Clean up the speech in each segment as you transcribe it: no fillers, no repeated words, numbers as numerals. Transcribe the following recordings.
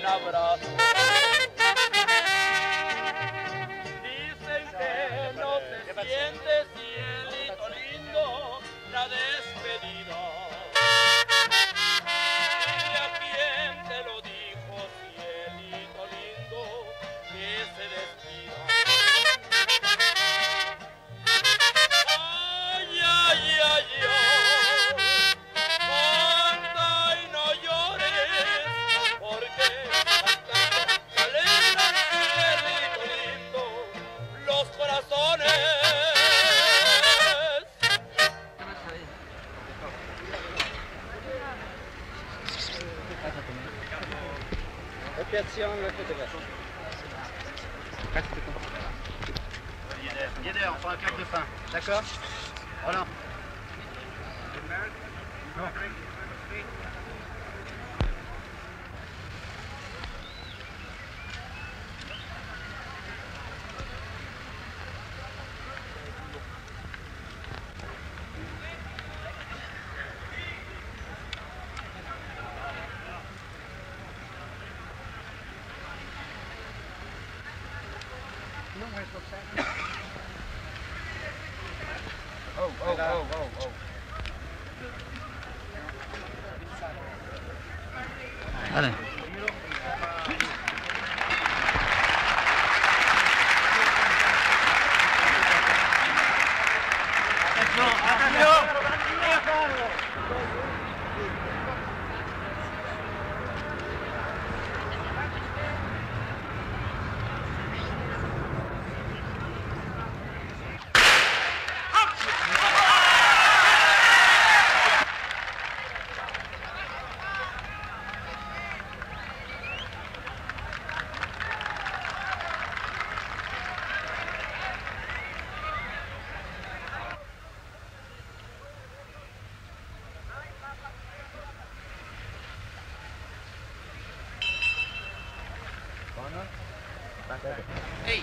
abrazo. Dicen que no se siente, cielito lindo, la despedida. Dile a quién te lo dijo, cielito lindo, que se despida. Ay, ay, ay, ay, anda y no llores, porque cantando calentran, cielito lindo, los corazones. Guédère, on fera un clap de fin. D'accord? Voilà. Oh. Allez. Hey.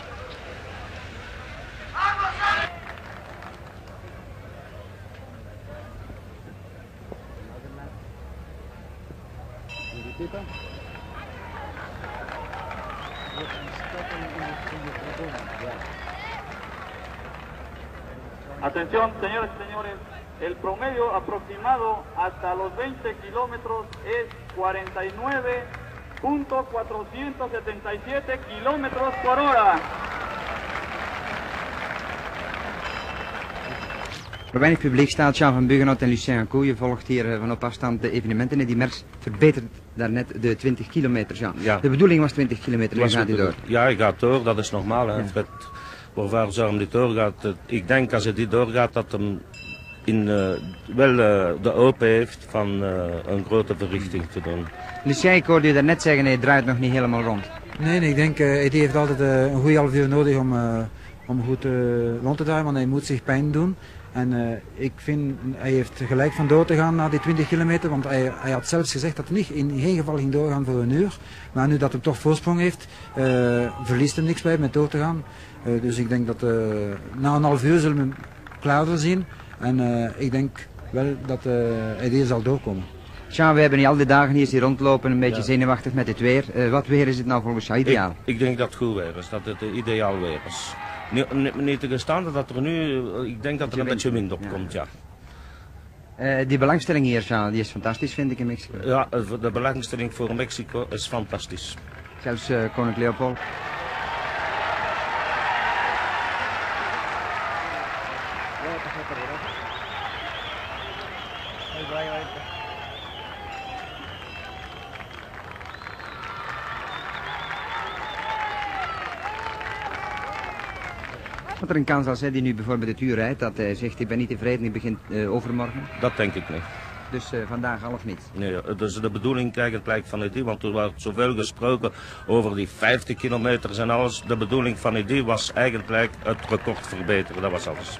Atención, señores y señores, el promedio aproximado hasta los 20 kilómetros es 49.477 kilómetros por hora. Er weinig publiek staat. Jean van Buggenhout en Lucien Couille. Je volgt hier van op afstand de evenementen. En die Merckx verbetert daarnet de 20 kilometer. Jean. Ja. De bedoeling was 20 kilometer. Nu gaat hij door. Ja, hij gaat door. Dat is normaal. Hè. Ja. Fred, waarvoor zou hem niet doorgaat? Ik denk als hij dit doorgaat dat hem wel de open heeft van een grote verrichting te doen. Lucien, ik hoorde je daarnet zeggen, hij draait nog niet helemaal rond. Nee, ik denk, Eddie heeft altijd een goede half uur nodig om goed rond te draaien, want hij moet zich pijn doen. En ik vind, hij heeft gelijk van door te gaan naar die 20 kilometer, want hij had zelfs gezegd dat hij niet in geen geval ging doorgaan voor een uur. Maar nu dat hij toch voorsprong heeft, verliest hem niks bij met door te gaan. Dus ik denk dat na een half uur zullen we hem klaarder zien. En ik denk wel dat Eddie zal doorkomen. Jean, we hebben niet al die dagen hier rondlopen, een beetje zenuwachtig met het weer. Wat weer is het nou volgens jou ideaal? Ik denk dat het goed weer is, dat het ideaal weer is. Niet te gestaan dat er nu, ik denk dat er een beetje wind op komt, ja. Die belangstelling hier, Jean, die is fantastisch, vind ik, in Mexico. Ja, de belangstelling voor Mexico is fantastisch. Zelfs koning Leopold. Wat er een kans als hij die nu bijvoorbeeld het uur rijdt, dat hij zegt ik ben niet tevreden, ik begin overmorgen? Dat denk ik niet. Dus vandaag half niet? Nee, dus de bedoeling eigenlijk van Eddie, want er wordt zoveel gesproken over die 50 kilometers en alles. De bedoeling van Eddie was eigenlijk het record verbeteren, dat was alles.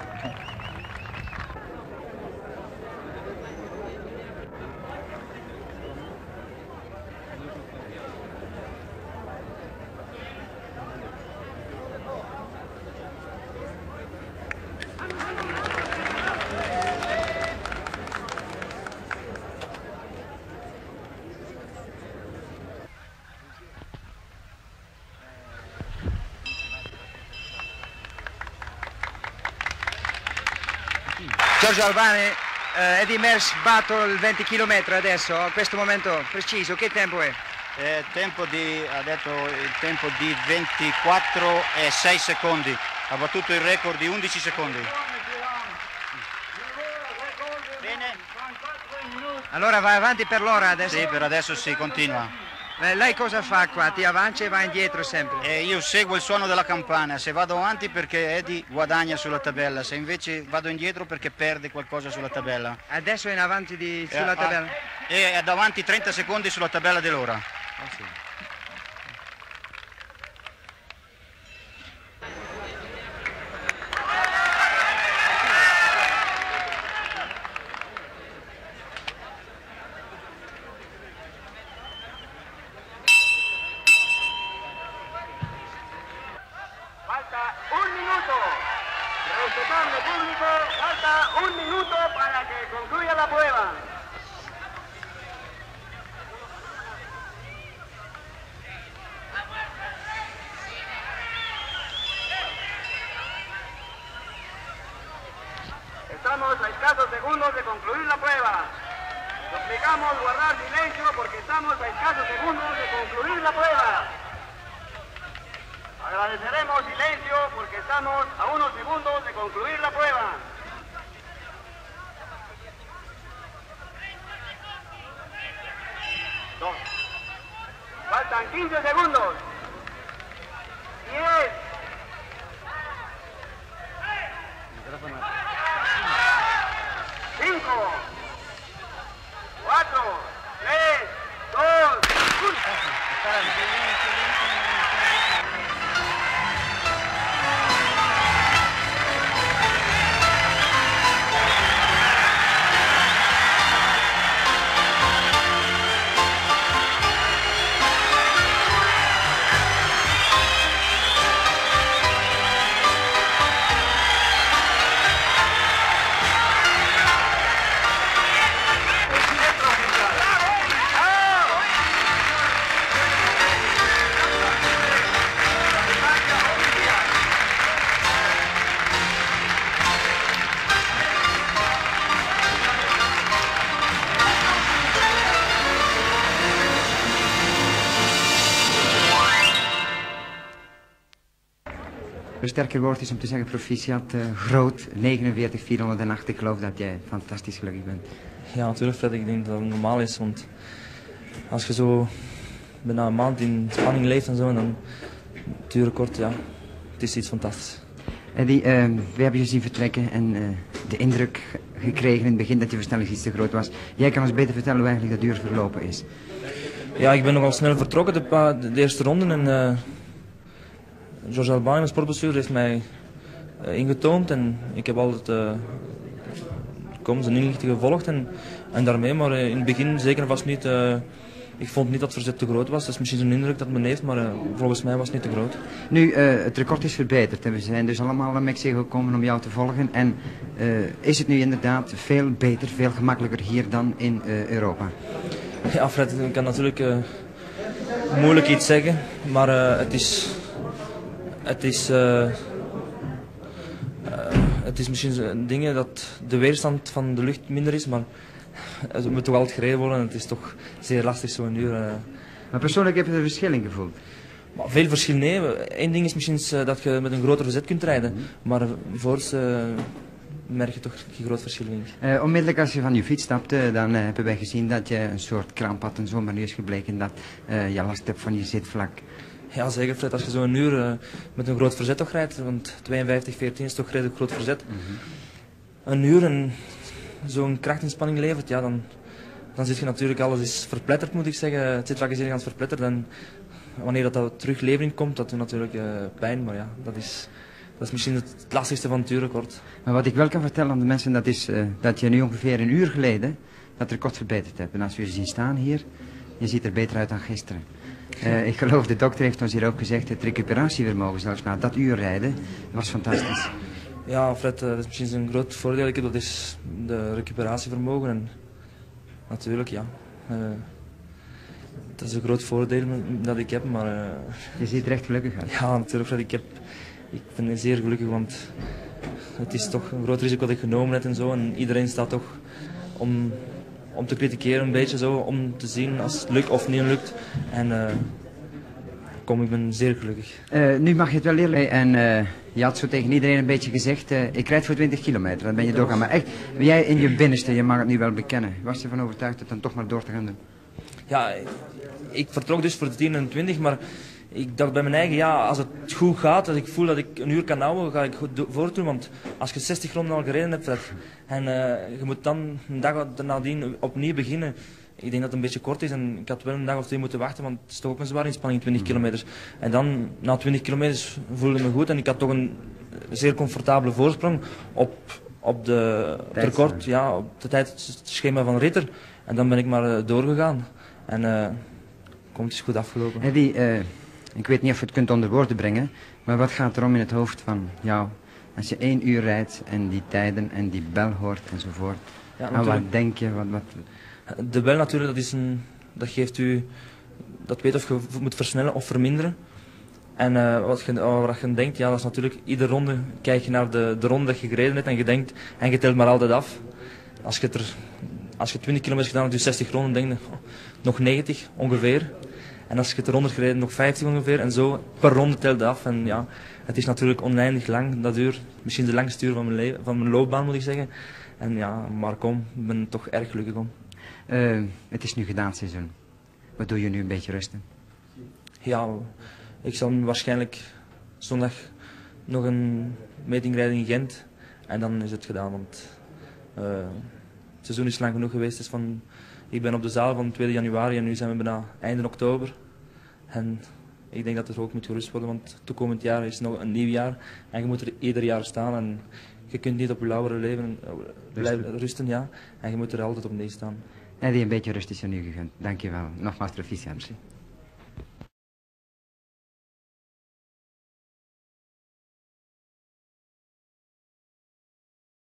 Giorgio Albani, Eddy Merckx batto il 20 km adesso, a questo momento preciso, che tempo è? Ha detto il tempo di 24 e 6 secondi, ha battuto il record di 11 secondi. Bene. Allora vai avanti per l'ora adesso? Sì, per adesso sì, continua. Lei cosa fa qua? Ti avanza e va indietro sempre? Io seguo il suono della campana, se vado avanti perché Eddy guadagna sulla tabella, se invece vado indietro perché perde qualcosa sulla tabella. Adesso è in avanti sulla tabella? È davanti 30 secondi sulla tabella dell'ora. Sì. Falta un minuto. Respetable público, falta un minuto para que concluya la prueba. Estamos a escasos segundos de concluir la prueba. Suplicamos guardar silencio porque estamos a escasos segundos de concluir la prueba. Agradeceremos silencio porque estamos a unos segundos de concluir la prueba. Dos. Faltan 15 segundos. 10. 5, 4, 3, 2, 1. Een sterker woord is om te zeggen proficiat, groot, 49-408. Ik geloof dat jij fantastisch gelukkig bent. Ja, natuurlijk Fred, ik denk dat het normaal is, want als je zo bijna een maand in spanning leeft en zo, en dan het record, ja, het is iets fantastisch. Eddy, we hebben je zien vertrekken en de indruk gekregen in het begin dat je versnelling iets te groot was. Jij kan ons beter vertellen hoe eigenlijk dat uur verlopen is. Ja, ik ben nogal snel vertrokken de eerste ronde en Giorgio Albani, mijn sportbestuurder, heeft mij ingetoomd en ik heb altijd zijn inlichting gevolgd en daarmee, maar in het begin zeker vast niet, ik vond niet dat het verzet te groot was. Dat is misschien zo'n indruk dat men heeft, maar volgens mij was het niet te groot. Nu, het record is verbeterd en we zijn dus allemaal naar Mexico gekomen om jou te volgen. En is het nu inderdaad veel beter, veel gemakkelijker hier dan in Europa? Ja, Fred, ik kan natuurlijk moeilijk iets zeggen, maar het is misschien dingen dat de weerstand van de lucht minder is, maar het moet toch altijd gereden worden en het is toch zeer lastig zo'n uur. Maar persoonlijk heb je er verschil in gevoeld? Maar veel verschil nee. Eén ding is misschien dat je met een groter verzet kunt rijden, maar voorts merk je toch geen groot verschil in. Onmiddellijk als je van je fiets stapte, dan hebben wij gezien dat je een soort kramp had en zo, maar nu is gebleken dat je last hebt van je zitvlak. Ja, zeker Fred, als je zo'n uur met een groot verzet toch rijdt, want 52-14 is toch redelijk groot verzet. Een uur en zo'n krachtinspanning levert, ja, dan zit je natuurlijk, alles is verpletterd moet ik zeggen. Het zitvlak is heel verpletterd en wanneer dat terug levering komt, dat doet natuurlijk pijn, maar ja, dat is misschien het lastigste van het uurrecord. Maar wat ik wel kan vertellen aan de mensen, dat is dat je nu ongeveer een uur geleden dat record verbeterd hebt. En als we je zien staan hier, je ziet er beter uit dan gisteren. Ik geloof, de dokter heeft ons hier ook gezegd, het recuperatievermogen zelfs na dat uur rijden was fantastisch. Ja, Fred, dat is misschien een groot voordeel, dat is de recuperatievermogen en natuurlijk, ja. Dat is een groot voordeel dat ik heb, maar... Je ziet er echt gelukkig uit. Ja, natuurlijk, Fred, ik ben zeer gelukkig, want het is toch een groot risico dat ik genomen heb en zo. En iedereen staat toch om te kritikeren een beetje zo, om te zien als het lukt of niet lukt. En ik ben zeer gelukkig. Nu mag je het wel eerlijk en je had zo tegen iedereen een beetje gezegd, ik rijd voor 20 kilometer, dan ben je doorgaan. Maar echt, jij in je binnenste, je mag het nu wel bekennen, was je ervan overtuigd het dan toch maar door te gaan doen? Ja, ik vertrok dus voor de 10 en 20, maar ik dacht bij mijn eigen, ja, als het goed gaat, als ik voel dat ik een uur kan houden, ga ik goed voortdoen. Want als je 60 ronden al gereden hebt, Fred, en je moet dan een dag nadien opnieuw beginnen. Ik denk dat het een beetje kort is en ik had wel een dag of 2 moeten wachten, want het is toch ook een zware inspanning, 20 kilometers. En dan, na 20 kilometers, voelde ik me goed en ik had toch een zeer comfortabele voorsprong op de record, ja, op het tijdschema van Ritter. En dan ben ik maar doorgegaan. En het is goed afgelopen. Eddy, ik weet niet of je het kunt onder woorden brengen, maar wat gaat er om in het hoofd van jou als je 1 uur rijdt en die tijden en die bel hoort enzovoort? Ja, en wat denk je? De bel natuurlijk, dat geeft u, dat weet of je moet versnellen of verminderen. En wat je denkt, ja, dat is natuurlijk, iedere ronde kijk je naar de ronde dat je gereden hebt en je denkt, en je telt maar altijd af. Als je 20 kilometer gedaan hebt, dus 60 ronden, denk je, nog 90 ongeveer. En als je het 100 gereden, nog 50 ongeveer. En zo per ronde telt het af. En ja, het is natuurlijk oneindig lang, dat uur. Misschien de langste uur van mijn loopbaan, moet ik zeggen. En ja, maar kom, ik ben er toch erg gelukkig om. Het is nu gedaan seizoen. Wat doe je nu, een beetje rusten? Ja, ik zal waarschijnlijk zondag nog een meting rijden in Gent. En dan is het gedaan, want het seizoen is lang genoeg geweest. Dus ik ben op de zaal van 2 januari en nu zijn we bijna einde oktober. En ik denk dat er ook moet gerust worden, want het toekomend jaar is nog een nieuw jaar. En je moet er ieder jaar staan en je kunt niet op je lauwere leven blijven rusten, ja. En je moet er altijd opnieuw staan. Eddy, een beetje rust is je nu gegund. Dank je wel. Nogmaals proficiat.